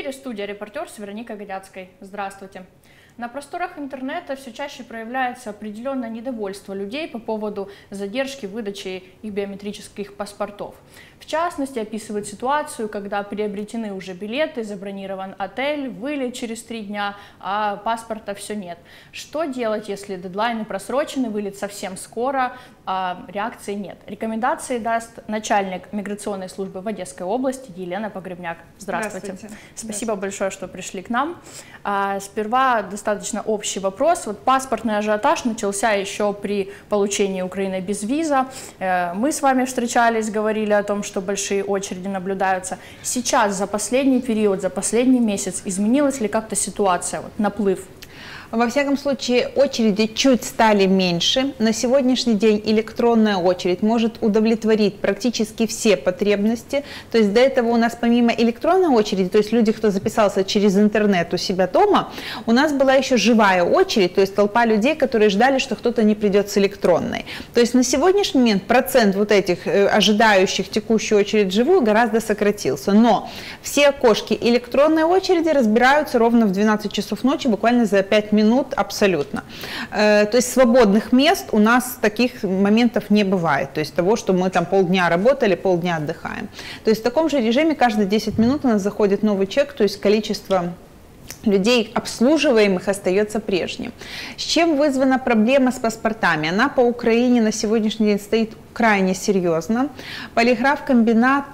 эфире студия «Репортер» с Вероникой Годяцкой. Здравствуйте. На просторах интернета все чаще проявляется определенное недовольство людей по поводу задержки выдачи их биометрических паспортов. В частности, описывают ситуацию, когда приобретены уже билеты, забронирован отель, вылет через 3 дня, а паспорта все нет. Что делать, если дедлайны просрочены, вылет совсем скоро, а реакции нет? Рекомендации даст начальник миграционной службы в Одесской области Елена Погребняк. Здравствуйте. Спасибо большое, что пришли к нам. Сперва достаточно общий вопрос. Вот паспортный ажиотаж начался еще при получении Украины безвиза. Мы с вами встречались, говорили о том, что большие очереди наблюдаются. Сейчас, за последний период, за последний месяц, изменилась ли как-то ситуация, вот, наплыв? Во всяком случае, очереди чуть стали меньше. На сегодняшний день электронная очередь может удовлетворить практически все потребности. То есть до этого у нас помимо электронной очереди, то есть люди, кто записался через интернет у себя дома, у нас была еще живая очередь, то есть толпа людей, которые ждали, что кто-то не придет с электронной. То есть на сегодняшний момент процент вот этих ожидающих текущую очередь живую гораздо сократился. Но все окошки электронной очереди разбираются ровно в 12 часов ночи, буквально за 5 минут абсолютно. То есть свободных мест у нас таких моментов не бывает. То есть того, что мы там полдня работали, полдня отдыхаем. То есть в таком же режиме каждые 10 минут у нас заходит новый чек, то есть количество людей, обслуживаемых, остается прежним. С чем вызвана проблема с паспортами? Она по Украине на сегодняшний день стоит крайне серьезно. Полиграфкомбинат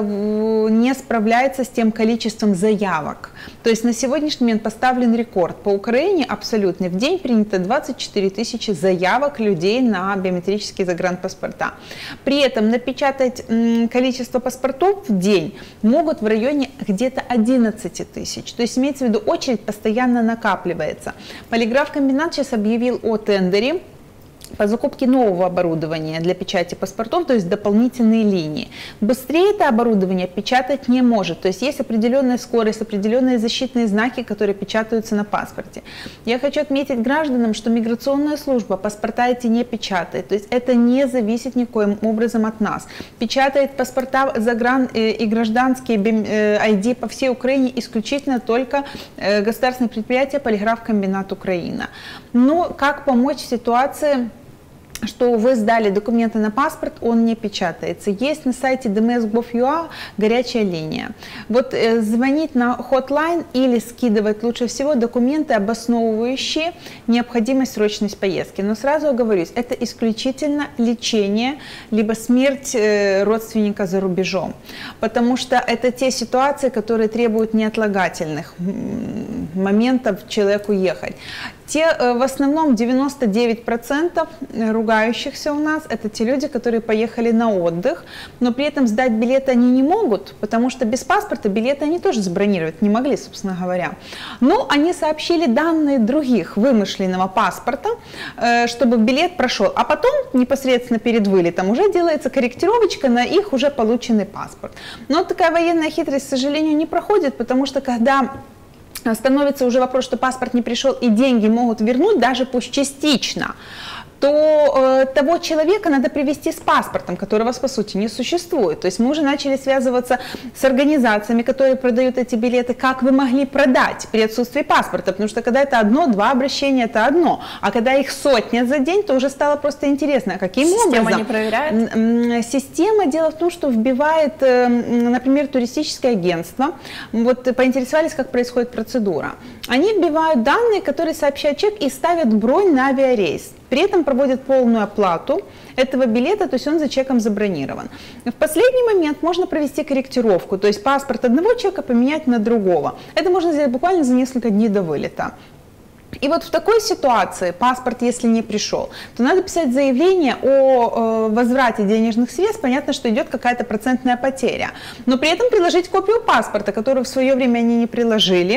не справляется с тем количеством заявок. То есть на сегодняшний момент поставлен рекорд. По Украине абсолютный. В день принято 24 тысячи заявок людей на биометрические загранпаспорта. При этом напечатать количество паспортов в день могут в районе где-то 11 тысяч. То есть имеется в виду, очередь постоянно накапливается. Полиграфкомбинат сейчас объявил о тендере по закупке нового оборудования для печати паспортов, то есть дополнительные линии. Быстрее это оборудование печатать не может, то есть есть определенная скорость, определенные защитные знаки, которые печатаются на паспорте. Я хочу отметить гражданам, что миграционная служба паспорта эти не печатает, то есть это не зависит никоим образом от нас. Печатает паспорта загран и гражданские ID по всей Украине исключительно только государственное предприятие Полиграфкомбинат Украина. Но как помочь в ситуации, что вы сдали документы на паспорт, он не печатается? Есть на сайте dms.gov.ua горячая линия. Вот звонить на hotline или скидывать лучше всего документы, обосновывающие необходимость срочности поездки. Но сразу оговорюсь, это исключительно лечение, либо смерть родственника за рубежом. Потому что это те ситуации, которые требуют неотлагательных моментов человеку ехать. В основном 99% ругающихся у нас это те люди, которые поехали на отдых, но при этом сдать билеты они не могут, потому что без паспорта билеты они тоже забронировать не могли, собственно говоря. Но они сообщили данные других вымышленного паспорта, чтобы билет прошел, а потом непосредственно перед вылетом уже делается корректировочка на их уже полученный паспорт. Но такая военная хитрость, к сожалению, не проходит, потому что когда становится уже вопрос, что паспорт не пришел и деньги могут вернуть, даже пусть частично, то того человека надо привести с паспортом, которого, по сути, не существует. То есть мы уже начали связываться с организациями, которые продают эти билеты, как вы могли продать при отсутствии паспорта, потому что когда это одно-два обращения, это одно, а когда их сотня за день, то уже стало просто интересно, каким образом. Система не проверяет? Система, дело в том, что вбивает, например, туристическое агентство, вот поинтересовались, как происходит процедура. Они вбивают данные, которые сообщают чек и ставят бронь на авиарейс. При этом проводят полную оплату этого билета, то есть он за чеком забронирован. В последний момент можно провести корректировку, то есть паспорт одного человека поменять на другого. Это можно сделать буквально за несколько дней до вылета. И вот в такой ситуации паспорт, если не пришел, то надо писать заявление о возврате денежных средств. Понятно, что идет какая-то процентная потеря. Но при этом приложить копию паспорта, которую в свое время они не приложили.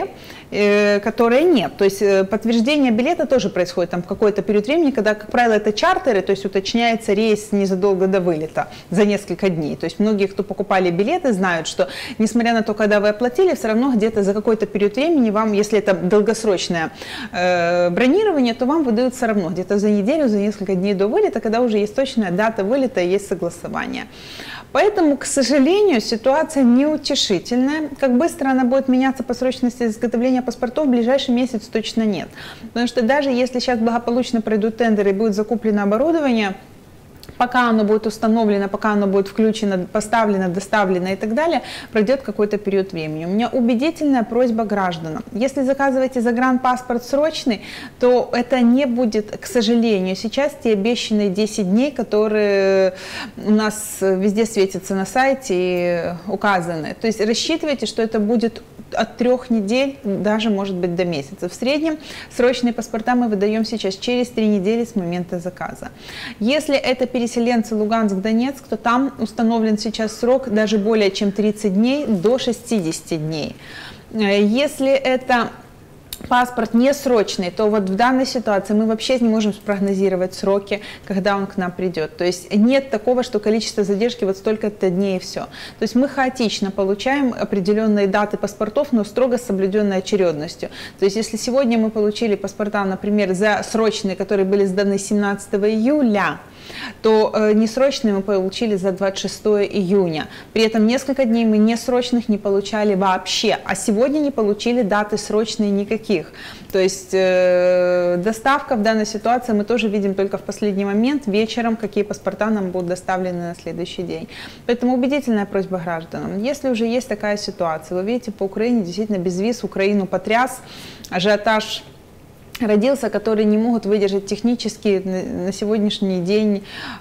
которые нет. То есть подтверждение билета тоже происходит там в какой-то период времени, когда, как правило, это чартеры, то есть уточняется рейс незадолго до вылета, за несколько дней. То есть многие, кто покупали билеты, знают, что несмотря на то, когда вы оплатили, все равно где-то за какой-то период времени вам, если это долгосрочное бронирование, то вам выдают все равно где-то за неделю, за несколько дней до вылета, когда уже есть точная дата вылета и есть согласование. Поэтому, к сожалению, ситуация неутешительная. Как быстро она будет меняться по срочности изготовления паспортов, в ближайший месяц точно нет. Потому что даже если сейчас благополучно пройдут тендеры и будет закуплено оборудование, пока оно будет установлено, пока оно будет включено, поставлено, доставлено и так далее, пройдет какой-то период времени. У меня убедительная просьба гражданам. Если заказываете загранпаспорт срочный, то это не будет, к сожалению, сейчас те обещанные 10 дней, которые у нас везде светятся на сайте и указаны. То есть рассчитывайте, что это будет от 3 недель, даже может быть до месяца. В среднем срочные паспорта мы выдаем сейчас через 3 недели с момента заказа. Если это переселенцы Луганск-Донецк, то там установлен сейчас срок даже более чем 30 дней до 60 дней. Если это паспорт не срочный, то вот в данной ситуации мы вообще не можем спрогнозировать сроки, когда он к нам придет. То есть нет такого, что количество задержки вот столько-то дней и все. То есть мы хаотично получаем определенные даты паспортов, но строго с соблюденной очередностью. То есть если сегодня мы получили паспорта, например, за срочные, которые были сданы 17 июля, то несрочные мы получили за 26 июня. При этом несколько дней мы несрочных не получали вообще, а сегодня не получили даты срочные никаких. То есть доставка в данной ситуации мы тоже видим только в последний момент, вечером, какие паспорта нам будут доставлены на следующий день. Поэтому убедительная просьба гражданам. Если уже есть такая ситуация, вы видите, по Украине действительно безвиз Украину потряс, ажиотаж родился, которые не могут выдержать технически на сегодняшний день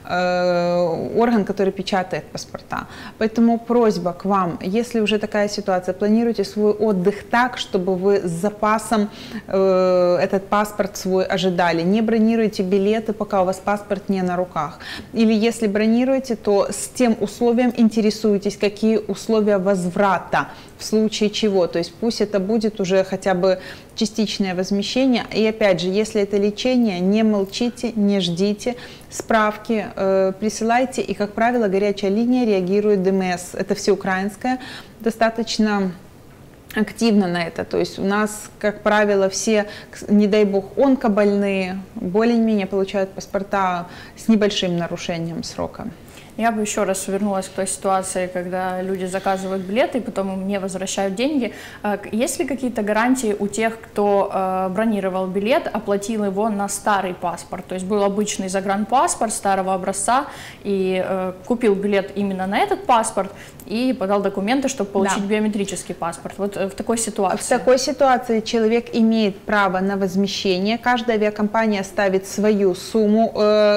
орган, который печатает паспорта. Поэтому просьба к вам, если уже такая ситуация, планируйте свой отдых так, чтобы вы с запасом этот паспорт свой ожидали. Не бронируйте билеты, пока у вас паспорт не на руках. Или если бронируете, то с тем условием интересуйтесь, какие условия возврата, в случае чего. То есть пусть это будет уже хотя бы частичное возмещение. И опять же, если это лечение, не молчите, не ждите, справки присылайте. И, как правило, горячая линия реагирует ДМС. Это всеукраинская, достаточно активно на это. То есть у нас, как правило, все, не дай бог, онкобольные более-менее получают паспорта с небольшим нарушением срока. Я бы еще раз вернулась к той ситуации, когда люди заказывают билеты и потом им не возвращают деньги. Есть ли какие-то гарантии у тех, кто бронировал билет, оплатил его на старый паспорт? То есть был обычный загранпаспорт старого образца и купил билет именно на этот паспорт и подал документы, чтобы получить биометрический паспорт. Вот в такой ситуации. В такой ситуации человек имеет право на возмещение. Каждая авиакомпания ставит свою сумму,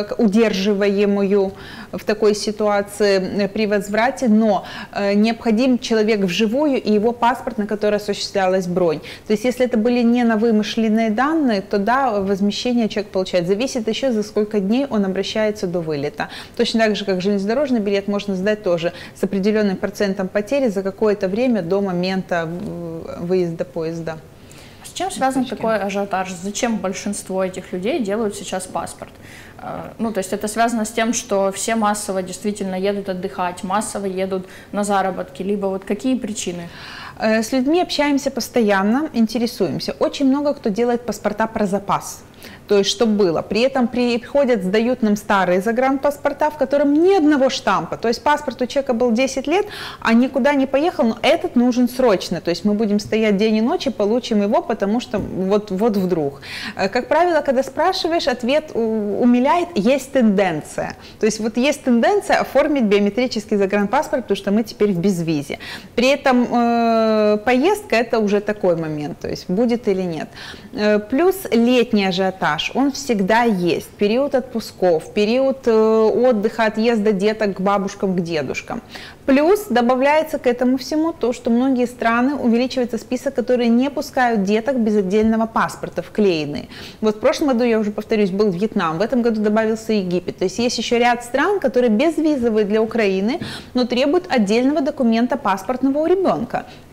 удерживаемую в такой ситуации при возврате, но необходим человек вживую и его паспорт, на который осуществлялась бронь. То есть если это были не на вымышленные данные, то да, возмещение человек получает. Зависит еще, за сколько дней он обращается до вылета. Точно так же, как железнодорожный билет можно сдать тоже с определенным процентом потери за какое-то время до момента выезда поезда. С чем связан такой ажиотаж? Зачем большинство этих людей делают сейчас паспорт? Ну, то есть это связано с тем, что все массово действительно едут отдыхать, массово едут на заработки, либо вот какие причины? С людьми общаемся постоянно, интересуемся. Очень много кто делает паспорта про запас. То есть, что было. При этом приходят, сдают нам старые загранпаспорта, в котором ни одного штампа. То есть, паспорт у человека был 10 лет, а никуда не поехал, но этот нужен срочно. То есть, мы будем стоять день и ночь и получим его, потому что вот вдруг. Как правило, когда спрашиваешь, ответ умиляет, есть тенденция. То есть, вот есть тенденция оформить биометрический загранпаспорт, потому что мы теперь в безвизе. При этом поездка – это уже такой момент, то есть, будет или нет. Плюс летний ажиотаж. Он всегда есть. Период отпусков, период отдыха, отъезда деток к бабушкам, к дедушкам. Плюс добавляется к этому всему то, что многие страны увеличивается список, которые не пускают деток без отдельного паспорта, вклеенные. Вот в прошлом году, я уже повторюсь, был Вьетнам, в этом году добавился Египет. То есть есть еще ряд стран, которые безвизовые для Украины, но требуют отдельного документа паспортного у ребенка.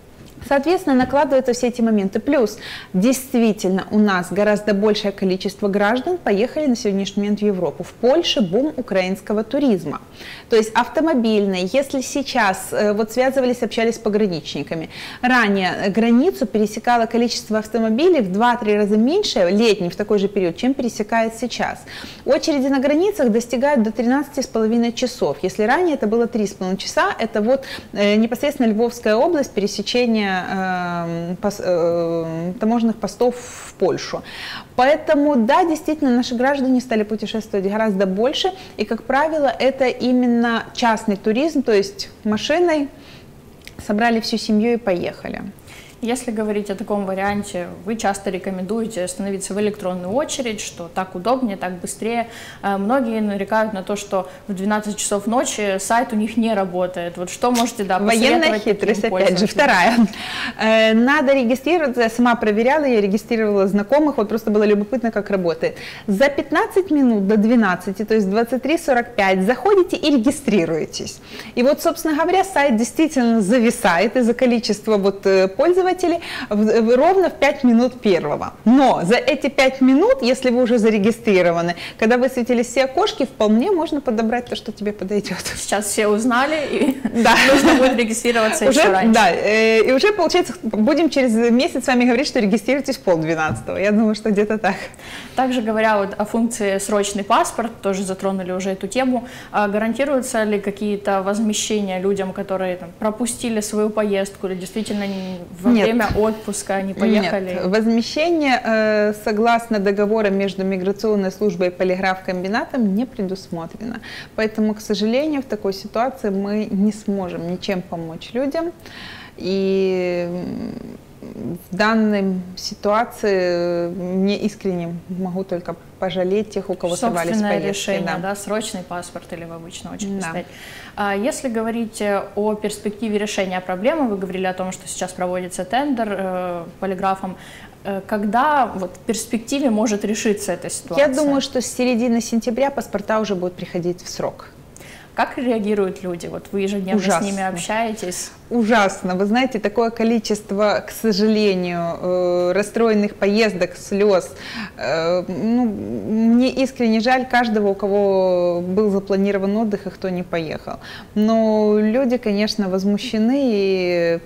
Соответственно, накладываются все эти моменты. Плюс, действительно, у нас гораздо большее количество граждан поехали на сегодняшний момент в Европу. В Польше бум украинского туризма. То есть автомобильный. Если сейчас вот связывались, общались с пограничниками, ранее границу пересекало количество автомобилей в 2-3 раза меньше, летний в такой же период, чем пересекает сейчас. Очереди на границах достигают до 13,5 часов. Если ранее это было 3,5 часа, это вот непосредственно Львовская область, пересечение таможенных постов в Польшу. Поэтому, да, действительно, наши граждане стали путешествовать гораздо больше, и, как правило, это именно частный туризм, то есть машиной собрали всю семью и поехали. Если говорить о таком варианте, вы часто рекомендуете становиться в электронную очередь, что так удобнее, так быстрее. Многие нарекают на то, что в 12 часов ночи сайт у них не работает. Вот что можете, да, посоветовать? Военная хитрость, опять же, вторая. Надо регистрироваться, я сама проверяла, я регистрировала знакомых, вот просто было любопытно, как работает. За 15 минут до 12, то есть 23:45, заходите и регистрируетесь. И вот, собственно говоря, сайт действительно зависает из-за количества вот пользователей, ровно в 5 минут первого. Но за эти 5 минут, если вы уже зарегистрированы, когда высветились все окошки, вполне можно подобрать то, что тебе подойдет. Сейчас все узнали, и нужно будет регистрироваться еще раньше. Да, и уже, получается, будем через месяц с вами говорить, что регистрируйтесь в 11:30. Я думаю, что где-то так. Также говоря вот о функции «срочный паспорт», тоже затронули уже эту тему, гарантируются ли какие-то возмещения людям, которые там пропустили свою поездку или действительно во время отпуска они поехали? Нет, возмещение согласно договора между миграционной службой и полиграфкомбинатом не предусмотрено. Поэтому, к сожалению, в такой ситуации мы не сможем ничем помочь людям. И в данной ситуации мне искренне могу только пожалеть тех, у кого сорвались поездки. Собственное решение, да, срочный паспорт или в обычную очередь стоять. Если говорить о перспективе решения проблемы, вы говорили о том, что сейчас проводится тендер полиграфом. Когда вот в перспективе может решиться эта ситуация? Я думаю, что с середины сентября паспорта уже будут приходить в срок. Как реагируют люди? Вот вы ежедневно с ними общаетесь? Ужасно. Вы знаете, такое количество, к сожалению, расстроенных поездок, слез. Мне искренне жаль каждого, у кого был запланирован отдых и кто не поехал. Но люди, конечно, возмущены и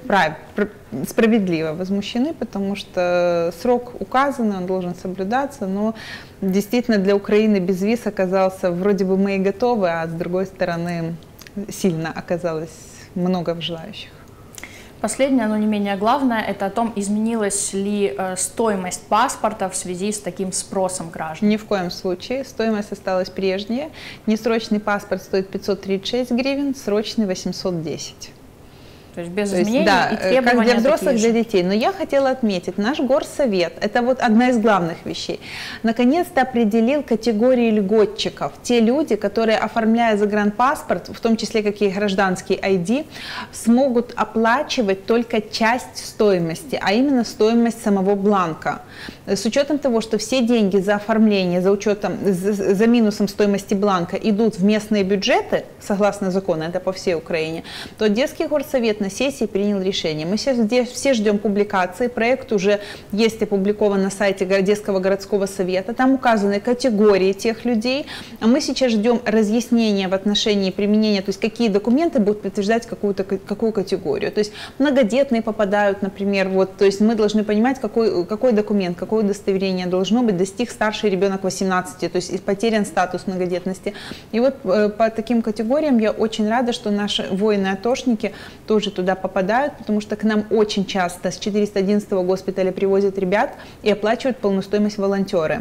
справедливо возмущены, потому что срок указан, он должен соблюдаться, но действительно для Украины безвиз оказался, вроде бы мы и готовы, а с другой стороны сильно оказалось много желающих. Последнее, но не менее главное, это о том, изменилась ли стоимость паспорта в связи с таким спросом граждан. Ни в коем случае. Стоимость осталась прежняя. Несрочный паспорт стоит 536 гривен, срочный 810. То есть без изменений, да, и требования как для взрослых, такие для детей. Но я хотела отметить, наш горсовет, это вот одна из главных вещей, наконец-то определил категории льготчиков. Те люди, которые, оформляя загранпаспорт, в том числе какие гражданский ID, смогут оплачивать только часть стоимости, а именно стоимость самого бланка. С учетом того, что все деньги за оформление, за учетом, за минусом стоимости бланка идут в местные бюджеты, согласно закону, это по всей Украине, то Одесский горсовет на сессии принял решение. Мы сейчас все ждем публикации, проект уже есть опубликован на сайте Одесского городского совета, там указаны категории тех людей, а мы сейчас ждем разъяснения в отношении применения, то есть какие документы будут подтверждать какую категорию. То есть многодетные попадают, например, вот, то есть мы должны понимать, какой документ, какое удостоверение должно быть, достиг старший ребенок 18, то есть потерян статус многодетности. И вот по таким категориям я очень рада, что наши воины-атошники тоже туда попадают, потому что к нам очень часто с 411-го госпиталя привозят ребят и оплачивают полную стоимость волонтеры.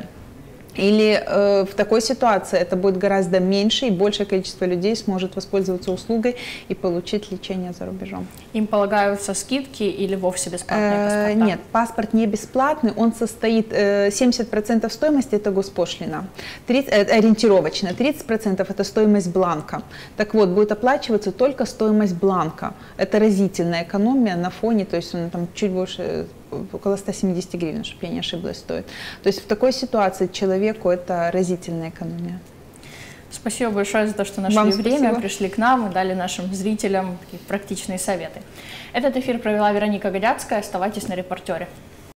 Или в такой ситуации это будет гораздо меньше, и большее количество людей сможет воспользоваться услугой и получить лечение за рубежом. Им полагаются скидки или вовсе бесплатные паспорта? Нет, паспорт не бесплатный, он состоит, 70% стоимости это госпошлина, ориентировочно, 30% это стоимость бланка. Так вот, будет оплачиваться только стоимость бланка. Это разительная экономия на фоне, то есть он там чуть больше, около 170 гривен, чтобы я не ошиблась, стоит. То есть в такой ситуации человеку это разительная экономия. Спасибо большое за то, что нашли время, пришли к нам и дали нашим зрителям такие практичные советы. Этот эфир провела Вероника Годяцкая. Оставайтесь на «Репортере».